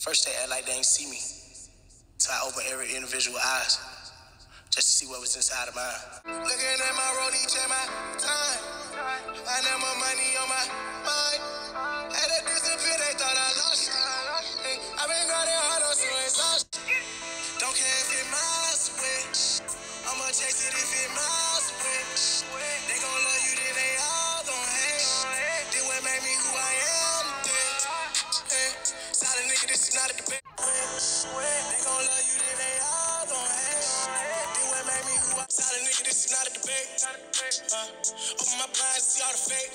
First they act like they ain't see me, so I open every individual eyes, just to see what was inside of mine. Looking at my road each and my time, finding my money on my mind. Had to disappear, they thought I lost it. I've been grinding hard on some exhaustion. Don't care if it miles away, I'ma chase it if it miles away. They gon' love you, then they all gon' hate. This what made me who I am today. Solid nigga, this is not a debate. They gon' love you, then they all gon' hate. This what made me who I am. Solid nigga, this is not a debate. Open my blinds, see all the fake.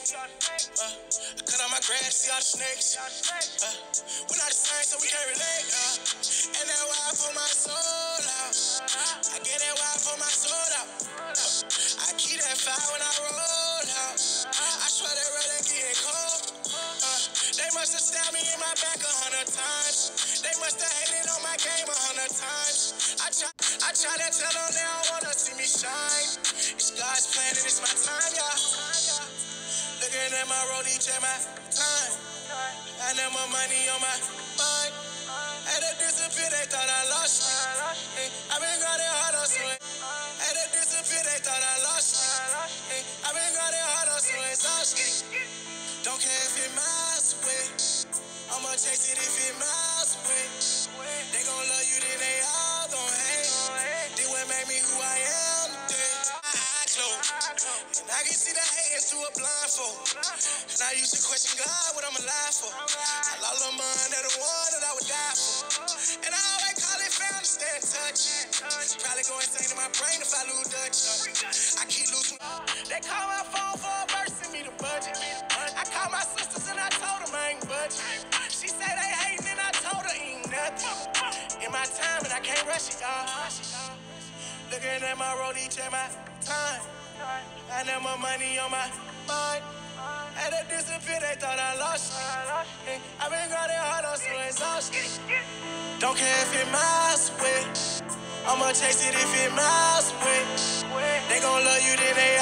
I cut out my grass, see all the snakes. We're not the same, so we can't relate. And that's why I put my soul out. I get that why I put my soul out. I keep that fire when I roll out. I swear that really getting cold. They must have stabbed me in my back 100 times. They must have hated on my game 100 times. I try to tell them they don't wanna see me shine. It's God's plan and it's my time, y'all. Looking at my road each and my time. I know my money on my mind. Had to disappear, they thought I lost it. I've been grinding hard on some. Had to disappear, they thought I lost it. I've been grinding hard on some exhaustion. Don't care if it miles away, I'ma chase it if it miles away. They gon' love you, then they all gon' hate. This what made me who I am today. My eyes closed, and I can see the haters through a blindfold. And I used to question God, what I'm alive for. I lost a mind that the one that I would die for. And I always call it family, stay in touch. Probably go insane in my brain if I lose touch. I keep losing. They call my phone for a verse, send me the budget. I called my sisters and I told them I ain't budget. She said they hating and I told her ain't nothing. In my time and I can't rush it, y'all. Looking at my road each and my time. I know my money on my mind. Had to disappear, they thought I lost it. I've been grinding hard on some exhaustion. Don't care if it miles away, I'ma chase it if it miles away. They gon' love you, then they